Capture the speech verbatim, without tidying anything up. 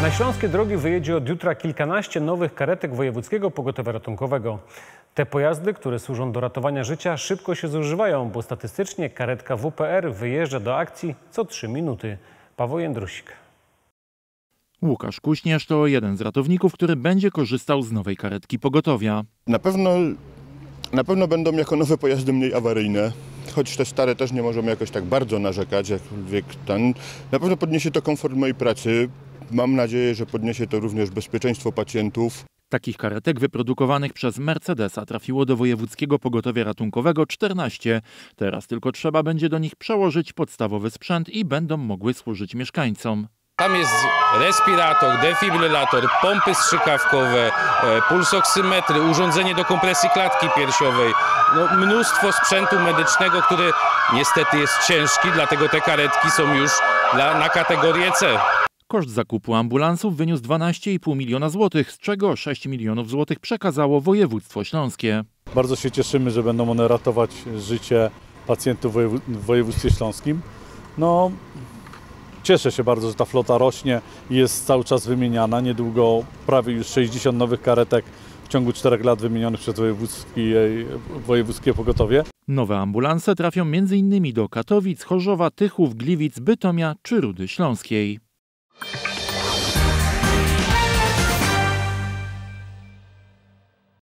Na śląskie drogi wyjedzie od jutra kilkanaście nowych karetek wojewódzkiego pogotowia ratunkowego. Te pojazdy, które służą do ratowania życia, szybko się zużywają, bo statystycznie karetka W P R wyjeżdża do akcji co trzy minuty. Paweł Jędrusik. Łukasz Kuśnierz to jeden z ratowników, który będzie korzystał z nowej karetki pogotowia. Na pewno, na pewno będą jako nowe pojazdy mniej awaryjne, choć te stare też nie możemy jakoś tak bardzo narzekać, jak wiek ten. Na pewno podniesie to komfort mojej pracy. Mam nadzieję, że podniesie to również bezpieczeństwo pacjentów. Takich karetek wyprodukowanych przez Mercedesa trafiło do wojewódzkiego pogotowia ratunkowego czternaście. Teraz tylko trzeba będzie do nich przełożyć podstawowy sprzęt i będą mogły służyć mieszkańcom. Tam jest respirator, defibrylator, pompy strzykawkowe, pulsoksymetry, urządzenie do kompresji klatki piersiowej. No, mnóstwo sprzętu medycznego, który niestety jest ciężki, dlatego te karetki są już dla, na kategorię C. Koszt zakupu ambulansów wyniósł dwanaście i pół miliona złotych, z czego sześć milionów złotych przekazało województwo śląskie. Bardzo się cieszymy, że będą one ratować życie pacjentów w województwie śląskim. No, cieszę się bardzo, że ta flota rośnie i jest cały czas wymieniana. Niedługo prawie już sześćdziesiąt nowych karetek w ciągu czterech lat wymienionych przez wojewódzkie, wojewódzkie pogotowie. Nowe ambulanse trafią między innymi do Katowic, Chorzowa, Tychów, Gliwic, Bytomia czy Rudy Śląskiej.